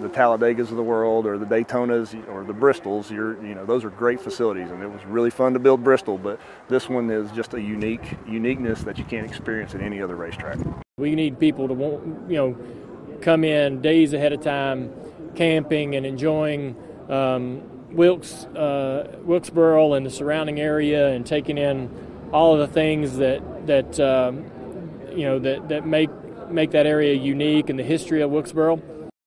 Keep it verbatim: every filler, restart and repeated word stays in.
the Talladegas of the world or the Daytonas or the Bristols, you're, you know, those are great facilities, and it was really fun to build Bristol, but this one is just a unique uniqueness that you can't experience at any other racetrack. We need people to, you know, come in days ahead of time, camping and enjoying um, Wilkes, uh, Wilkesboro and the surrounding area, and taking in all of the things that that um, you know that that make make that area unique and the history of Wilkesboro.